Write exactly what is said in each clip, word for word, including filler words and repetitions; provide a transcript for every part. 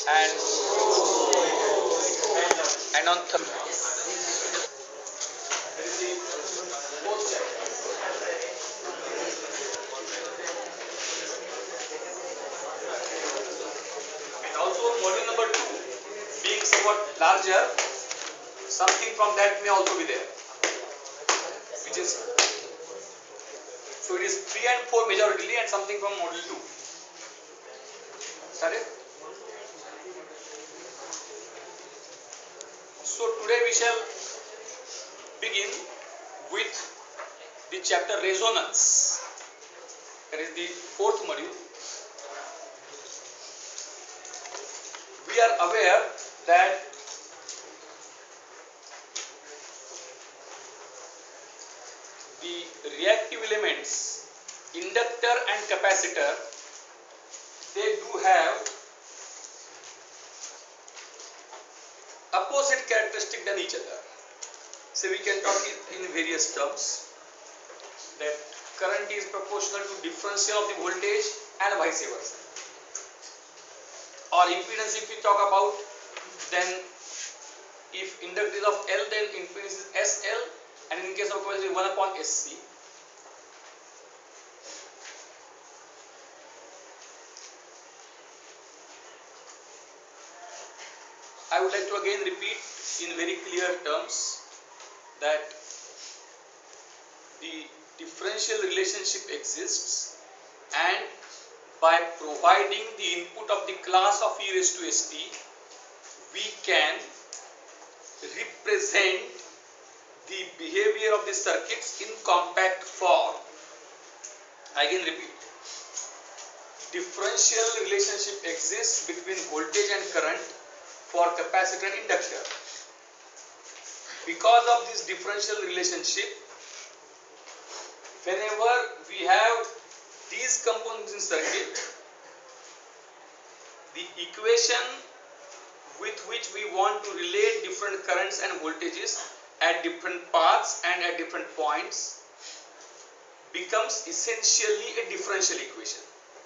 and and on th and also module number two being somewhat larger, something from that may also be there, which is so it is three and four majorly and something from module two. Started? So today we shall begin with the chapter resonance. That is the fourth module. We are aware that the reactive elements, inductor and capacitor, they do have opposite characteristic than each other. So we can talk it in various terms, that current is proportional to differential of the voltage and vice versa. Or impedance if we talk about, then if inductor is of L, then impedance is S L, and in case of capacitor one upon S C. I would like to again repeat in very clear terms that the differential relationship exists, and by providing the input of the class of e raised to st, we can represent the behavior of the circuits in compact form. I again repeat, differential relationship exists between voltage and current for capacitor and inductor. Because of this differential relationship, whenever we have these components in circuit, the equation with which we want to relate different currents and voltages at different paths and at different points becomes essentially a differential equation.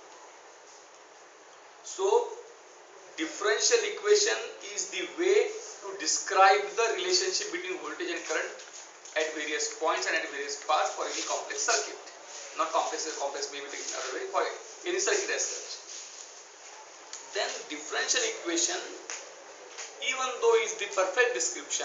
So, differential equation is the way to describe the relationship between voltage and current at various points and at various paths for any complex circuit. Not complex, complex maybe taken another way, for any circuit as such. Then differential equation, even though is the perfect description,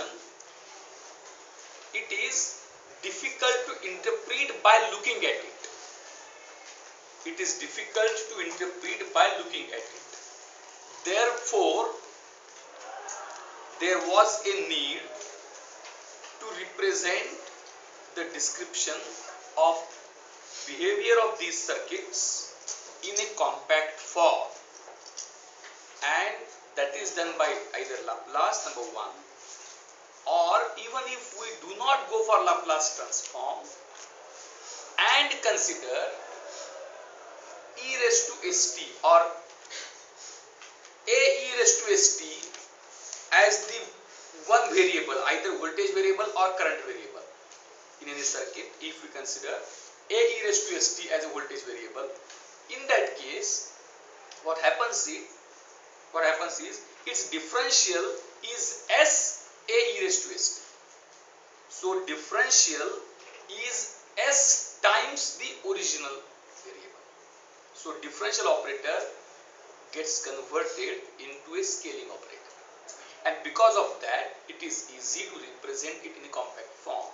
it is difficult to interpret by looking at it. It is difficult to interpret by looking at it. Therefore, there was a need to represent the description of behavior of these circuits in a compact form, and that is done by either Laplace number one, or even if we do not go for Laplace transform and consider e raised to st or a e raised to st as the one variable, either voltage variable or current variable in any circuit. If we consider a e raised to st as a voltage variable, in that case what happens is what happens is its differential is s a e raised to st. So differential is s times the original variable. So differential operator gets converted into a scaling operator. And because of that, it is easy to represent it in a compact form.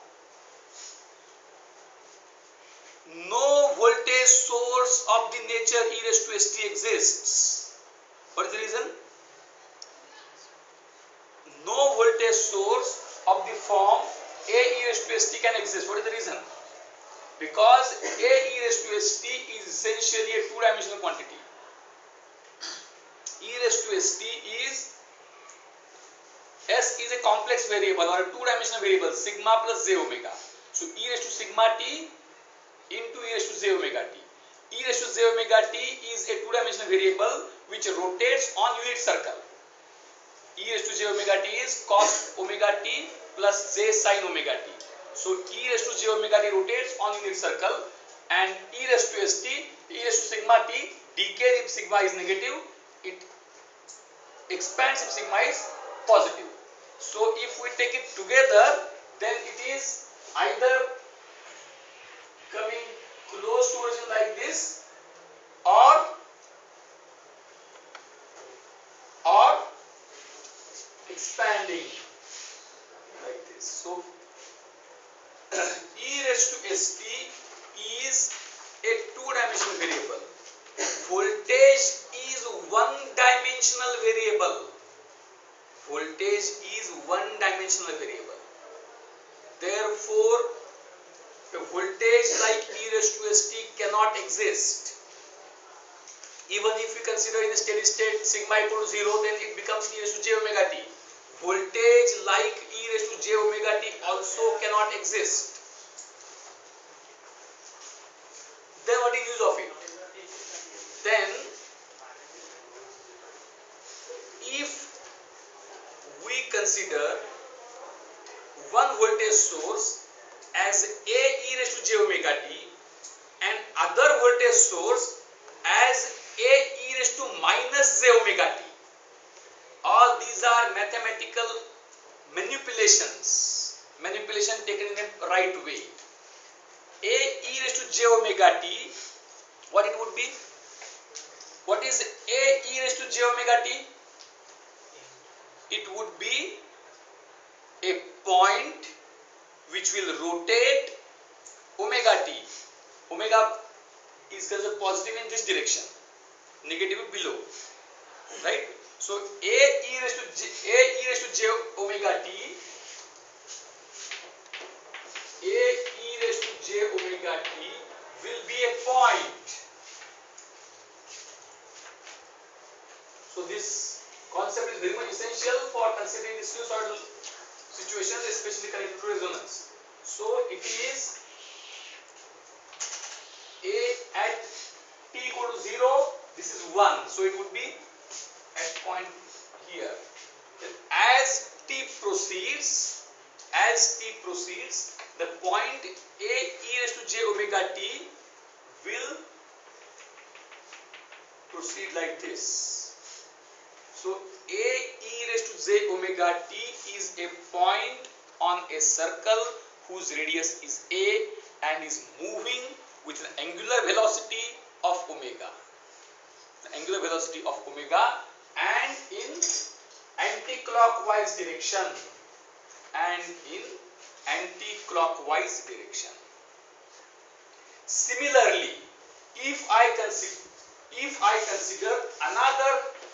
No voltage source of the nature e raised to st exists. What is the reason? No voltage source of the form a e raised to st can exist. What is the reason? Because a e raised to st is essentially a two-dimensional quantity. E raised to st is S is a complex variable or a two-dimensional variable, sigma plus j omega. So e raised to sigma t into e raised to j omega t. E raised to j omega t is a two-dimensional variable which rotates on unit circle. E raised to j omega t is cos omega t plus j sin omega t. So e raised to j omega t rotates on unit circle, and e raised to st, e raised to sigma t decays if sigma is negative. It expands if sigma is positive. So if we take it together, then it is either coming close to origin like this, or or expanding like this. So e raised to st is a two-dimensional variable. Voltage is one-dimensional variable. Voltage is one-dimensional variable. Therefore, a voltage like e raised to st cannot exist. Even if we consider in a steady state sigma equal to zero, then it becomes e raised to j omega t. Voltage like e raised to j omega t also cannot exist. Then what is use of it? Then if we consider one voltage source as a e raised to j omega t and other voltage source as a e raised to minus j omega t. All these are mathematical manipulations, manipulation taken in a right way. A e raised to j omega t, what it would be? What is a e raised to j omega t? It would be a point which will rotate omega t. Omega is considered positive in this direction, negative below, right? So a e raised to j, a e raised to j omega t, a e raised to j omega t will be a point. So this concept is very much essential for considering the sinusoidal situations, especially connected to resonance. So it is a at t equal to zero, this is one, so it would be at point here. Then as t proceeds, as t proceeds, the point a e raised to j omega t will proceed like this. So a e raised to j omega t is a point on a circle whose radius is a and is moving with an angular velocity of omega. The angular velocity of omega and in anti-clockwise direction and in anti-clockwise direction. Similarly, if I consider if I consider another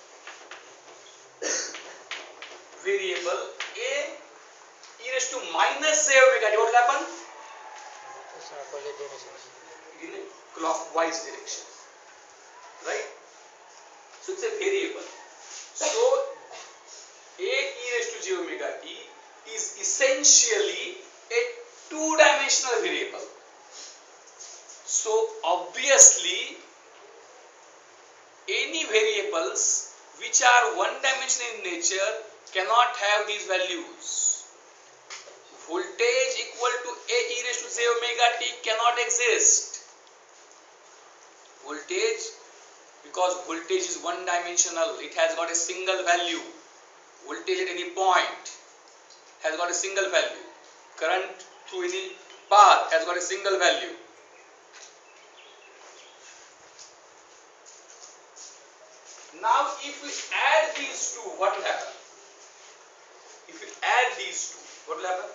variable a e raised to minus j omega t, what will happen? In a clockwise direction, right? So it's a variable. So a e raised to j omega t is essentially a two-dimensional variable. So obviously any variables which are one-dimensional in nature cannot have these values. Voltage equal to a e raised to j omega t cannot exist. Voltage, because voltage is one-dimensional, it has got a single value. Voltage at any point has got a single value. Current through any path has got a single value. Now if we add these two, what will happen? If we add these two, what will happen?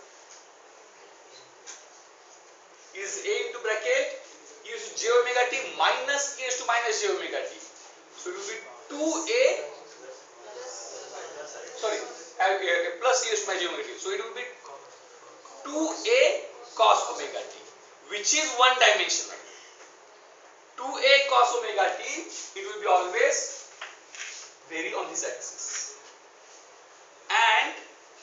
Is a into bracket e raised to j omega t minus e raised to minus j omega t. So it will be two a, sorry, uh, uh, plus e raised to minus j omega t. So it will be two a cos omega t, which is one dimensional. two a cos omega t, it will be always vary on this axis. And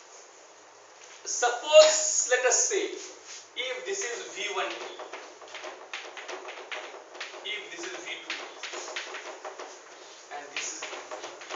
suppose, let us say, if this is v one t, if this is v two t, and this is v three t,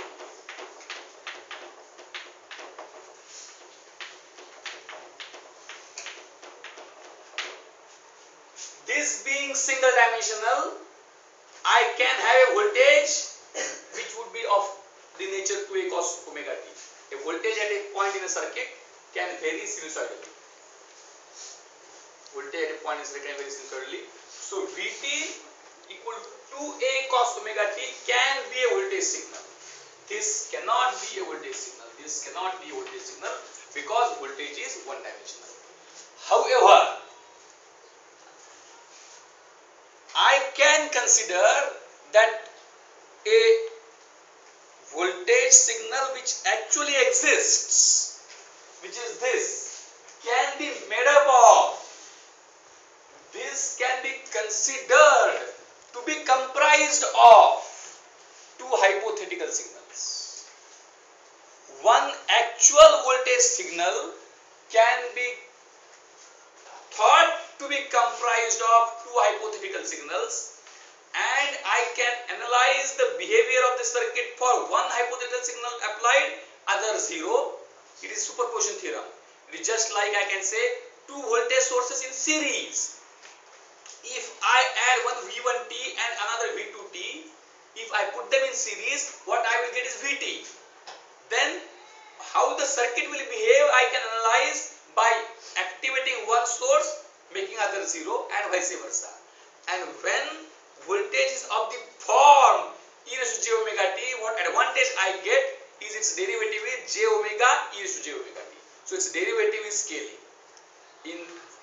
this being single dimensional, I can have a voltage which would be of the nature nature two A cos omega t. A voltage at a point in a circuit can vary sinusoidally. Voltage at a point in a circuit can vary sinusoidally. So Vt equal to two A cos omega t can be a voltage signal. This cannot be a voltage signal. This cannot be a voltage signal because voltage is one dimensional. However, I can consider that a voltage signal which actually exists, which is this, can be made up of, this can be considered to be comprised of two hypothetical signals. One actual voltage signal can be thought to be comprised of two hypothetical signals, and I can analyze the behavior of the circuit for one hypothetical signal applied, other zero. It is superposition theorem. It is just like I can say two voltage sources in series. If I add one V one T and another V two T, if I put them in series, what I will get is V T. Then how the circuit will behave I can analyze by activating one source, making other zero, and vice versa. And when voltage is of the form e raised to j omega t, what advantage I get is its derivative is j omega e raised to j omega t. So its derivative is scaling. In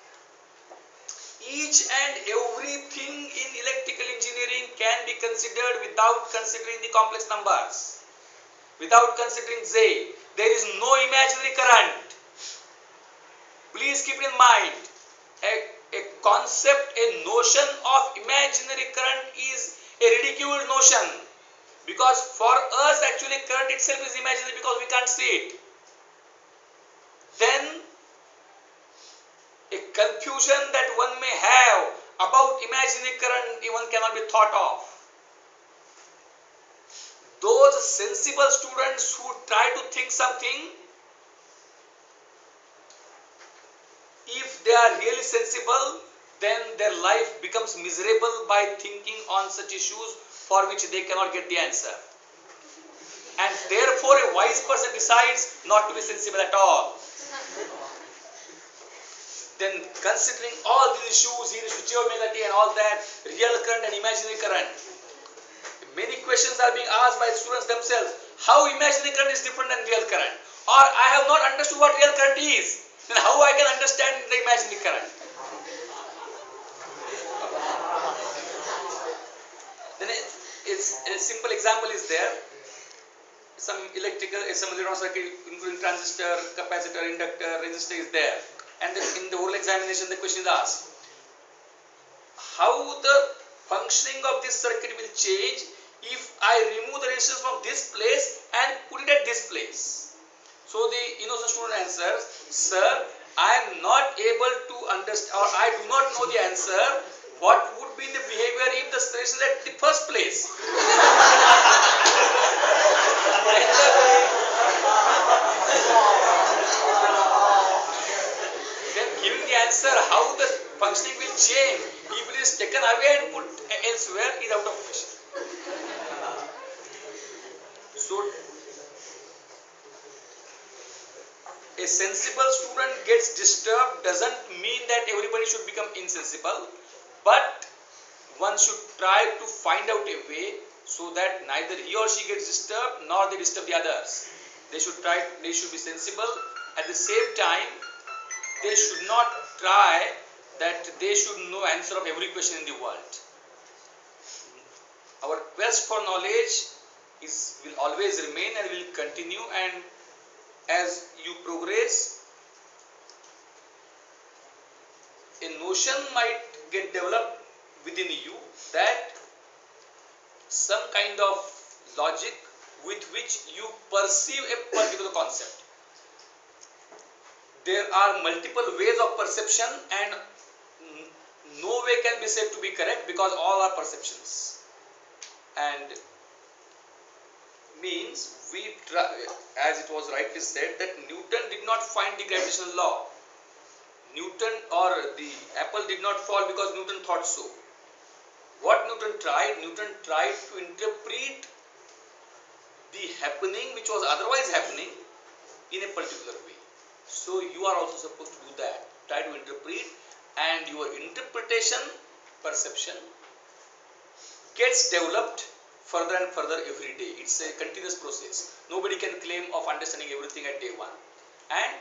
each and everything in electrical engineering can be considered without considering the complex numbers, without considering Z. There is no imaginary current. Please keep in mind, a, a concept, a notion of imaginary current is a ridiculed notion, because for us actually current itself is imaginary because we can't see it. Then a confusion that one may have about imaginary current even cannot be thought of. Those sensible students who try to think something, if they are really sensible, then their life becomes miserable by thinking on such issues for which they cannot get the answer. And therefore a wise person decides not to be sensible at all. Then considering all these issues, e raised to j omega t and all that, real current and imaginary current, many questions are being asked by the students themselves. How imaginary current is different than real current? Or I have not understood what real current is. Then how I can understand the imaginary current? Then it, it's a simple example is there. Some electrical, some electron circuit including transistor, capacitor, inductor, resistor is there. And then in the oral examination the question is asked, how the functioning of this circuit will change if I remove the resistance from this place and put it at this place? So the innocent student answers, sir, I am not able to understand, or I do not know the answer. What would be the behavior if the resistance is at the first place? Then giving the answer how the functioning will change if it is taken away and put elsewhere is out of question. So a sensible student gets disturbed doesn't mean that everybody should become insensible, but one should try to find out a way so that neither he or she gets disturbed nor they disturb the others. They should try, they should be sensible. At the same time, they should not try that they should know answer of every question in the world. Our quest for knowledge is will always remain and will continue, and as you progress, a notion might get developed within you that some kind of logic with which you perceive a particular concept. There are multiple ways of perception and no way can be said to be correct because all are perceptions. And means we try, as it was rightly said, that Newton did not find the gravitational law. Newton or the apple did not fall because Newton thought so. What Newton tried? Newton tried to interpret the happening which was otherwise happening in a particular way. So you are also supposed to do that. Try to interpret, and your interpretation, perception gets developed further and further every day. It's a continuous process. Nobody can claim of understanding everything at day one. And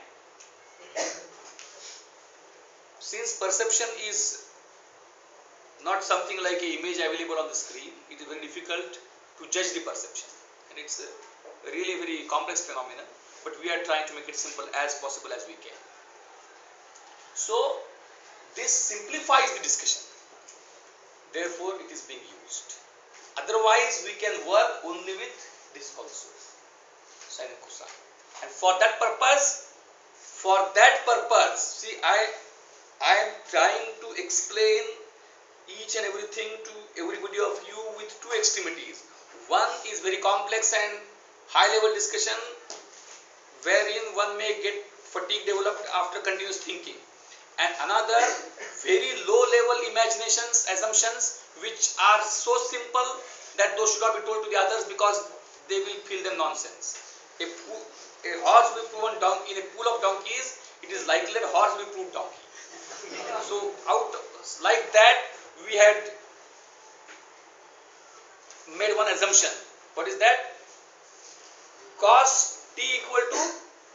since perception is not something like an image available on the screen, it is very difficult to judge the perception. And it's a really very complex phenomenon, but we are trying to make it simple as possible as we can. So this simplifies the discussion. Therefore, it is being used. Otherwise, we can work only with this also, sine and cosine. And for that purpose, for that purpose, see, I, I am trying to explain each and everything to everybody of you with two extremities. One is very complex and high level discussion, wherein one may get fatigue developed after continuous thinking. And another very low level imaginations, assumptions, which are so simple that those should not be told to the others because they will feel them nonsense. A, a horse will be proven donkey in a pool of donkeys, it is likely that horse will prove donkey. So out like that we had made one assumption. What is that? Cos t equal to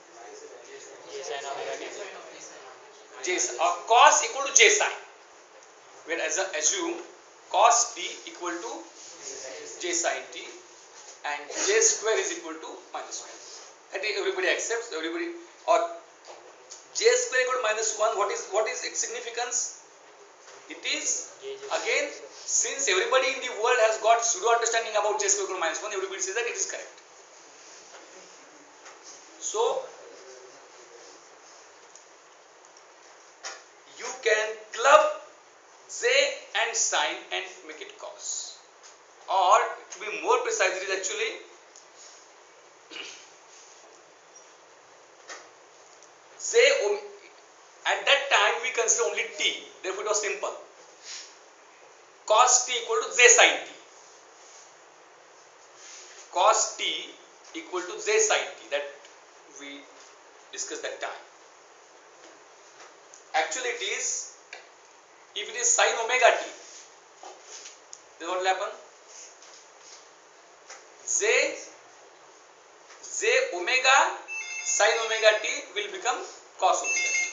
j sine, or cos equal to j sine. We had assume cos t equal to j sine t and j square is equal to minus one. That everybody accepts, everybody, or j square equal to minus one. What is what is its significance? It is again, since everybody in the world has got pseudo understanding about j square equal to minus one, everybody says that it is correct. So you can club j and sine and make it cos, or to be more precise, it is actually j. At that time we consider only t, therefore it was simple. Cos t equal to j sine t. Cos t equal to j sine t, that we discussed that time. Actually it is, if it is sine omega t, then what will happen? J, j omega sine omega t will become cos omega t.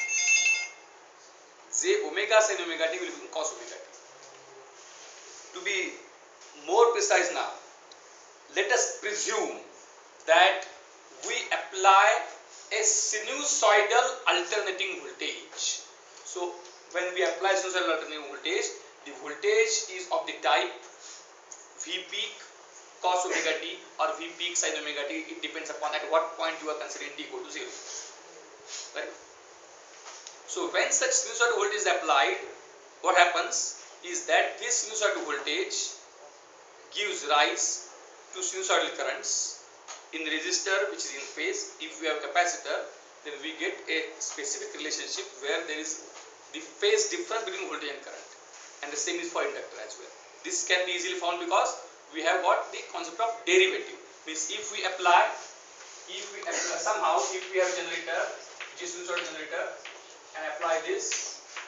J omega sine omega t will become cos omega t. To be more precise now, let us presume that we apply a sinusoidal alternating voltage. So when we apply sinusoidal alternating voltage, the voltage is of the type V peak cos omega t or V peak sin omega t. It depends upon at what point you are considering t equal to zero. Right? So when such sinusoidal voltage is applied, what happens is that this sinusoidal voltage gives rise to sinusoidal currents in resistor which is in phase. If we have capacitor, then we get a specific relationship where there is the phase difference between voltage and current, and the same is for inductor as well. This can be easily found because we have got the concept of derivative. Means if we apply, if we apply somehow, if we have a generator, which is sinusoidal generator, and apply this,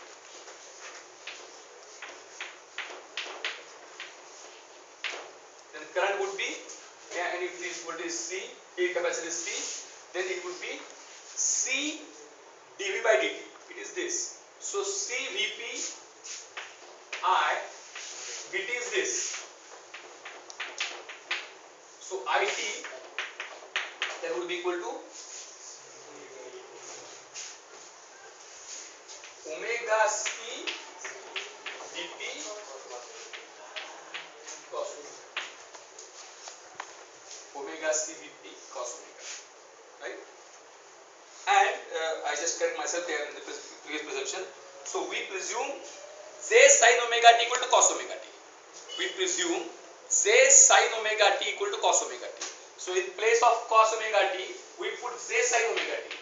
then the current would be, yeah, and if this voltage is C, if capacity is C, then it would be C dV by dt. It is this. So C Vp I, Vt is this. So It that would be equal to omega C Vp cos omega C Vp cos omega, right? And uh, I just correct myself there in the previous presumption. So we presume j sin omega t equal to cos omega t. We presume j sin omega t equal to cos omega t. So in place of cos omega t, we put j sin omega t.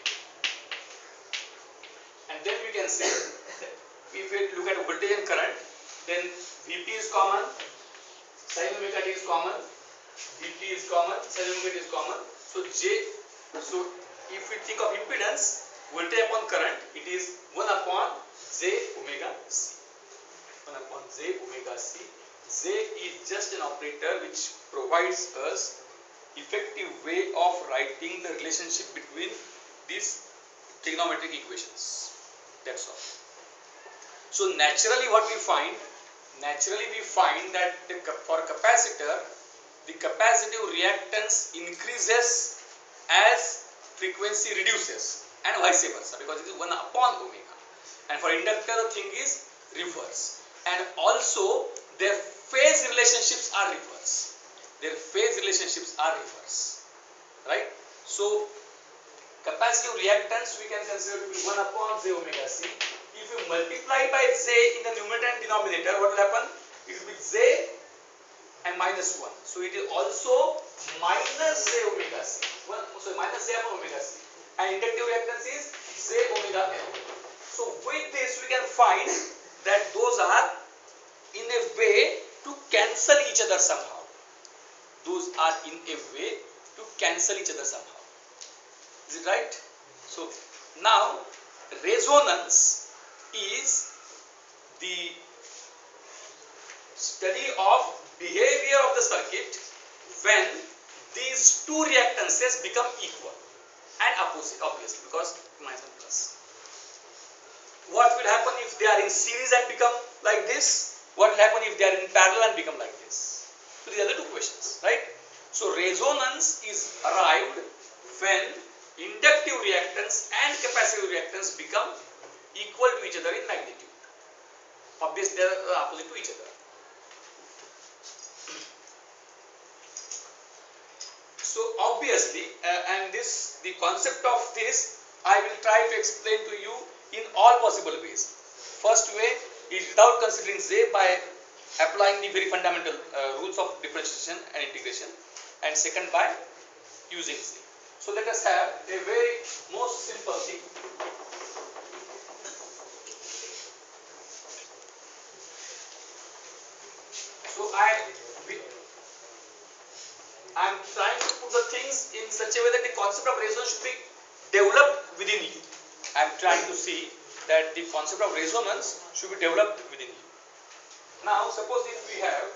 And then we can say, if we look at voltage and current, then Vp is common, sin omega t is common, dt is common, sin omega t is common. So J, so if we think of impedance, voltage upon current, it is one upon J omega C. one upon J omega C. J is just an operator which provides us effective way of writing the relationship between these trigonometric equations. That's all. So naturally what we find, naturally we find that the, for capacitor, the capacitive reactance increases as frequency reduces and vice versa, because it is one upon omega. And for inductor the thing is reverse. And also their phase relationships are reverse. Their phase relationships are reverse. Right? So capacitive reactance we can consider to be one upon J omega C. If you multiply by J in the numerator and denominator, what will happen? It will be J and minus one. So it is also minus J omega C. One, so minus J upon omega C. And inductive reactance is J omega L. So with this we can find that those are in a way to cancel each other somehow. Those are in a way to cancel each other somehow. Is it right? So now resonance is the study of behavior of the circuit when these two reactances become equal and opposite, obviously, because minus and plus. What will happen if they are in series and become like this? What will happen if they are in parallel and become like this? So these are the two questions, right? So resonance is arrived when inductive reactance and capacitive reactance become equal to each other in magnitude. Obviously, they are opposite to each other. So obviously, uh, and this the concept of this I will try to explain to you in all possible ways. First way is without considering J, by applying the very fundamental uh, rules of differentiation and integration, and second by using J. So let us have a very most simple thing. So I I am trying to put the things in such a way that the concept of resonance should be developed within you. I am trying to see that the concept of resonance should be developed within you. Now suppose if we have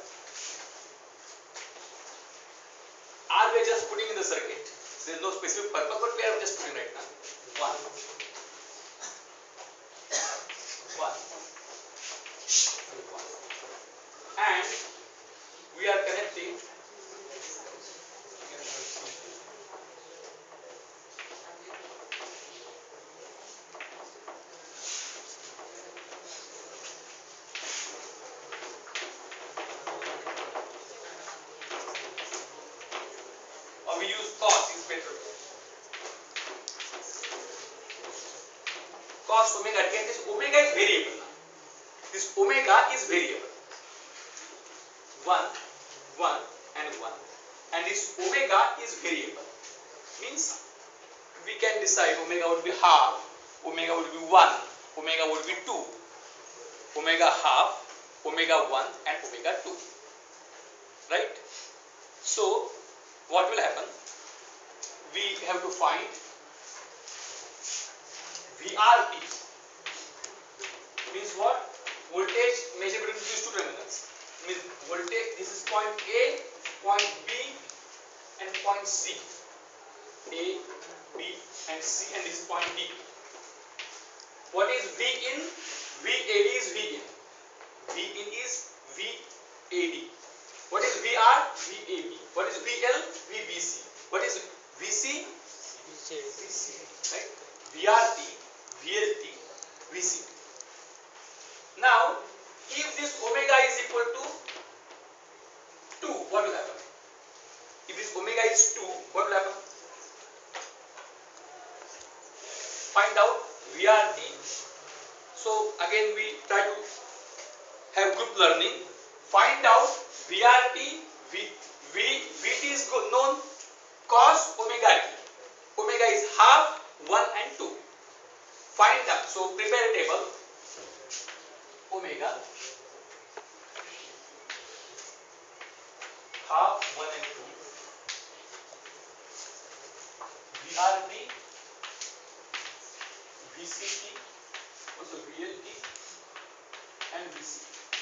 R, we are just putting in the circuit. There is no specific purpose, but we are just putting right now. One. One. One. And we are connecting or we use cos is better. Cos omega, again this omega is variable now. This omega is variable. one, one and one. And this omega is variable. Means we can decide omega would be half, omega would be one, omega would be two, omega half, omega one and omega two. Right? So what will happen? We have to find V R T. Means what? Voltage measured between these two terminals. Means voltage, this is point A, point B and point C. A, B and C, and this is point D. What is V in? V A D is V in. V in is V A D. What is V R? V A B. What is V L? V B C. What is V C? V C. Right? V R T, V L T, V C. Now, if this omega is equal to two, what will happen? If this omega is two, what will happen? Find out V R T. So again we try to have group learning. Find out V R T. V, v, Vt is known cos omega t. Omega is half, one and two. Find out. So prepare a table. Omega half, one and two. V R T, V C T, also V L T and V C T.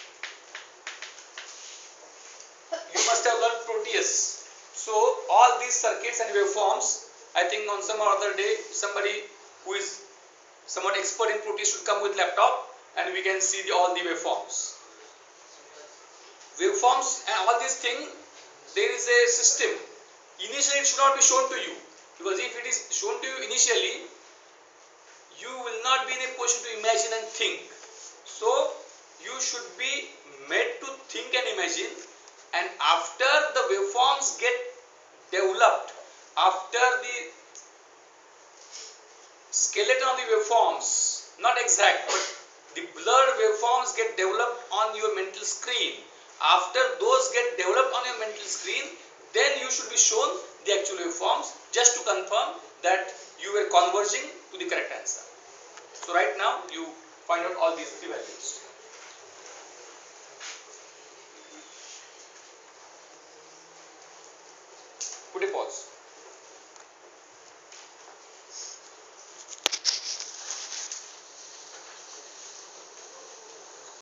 You must have learned Proteus. So all these circuits and waveforms, I think on some other day somebody who is somewhat expert in Proteus should come with laptop and we can see the, all the waveforms. Waveforms and all these things, there is a system. Initially it should not be shown to you, because if it is shown to you initially, you will not be in a position to imagine and think. So you should be made to think and imagine, and after the waveforms get developed, after the skeleton of the waveforms, not exact, but the blurred waveforms get developed on your mental screen. After those get developed on your mental screen, then you should be shown the actual waveforms, just to confirm that you were converging to the correct answer. So right now you find out all these three values. Put a pause.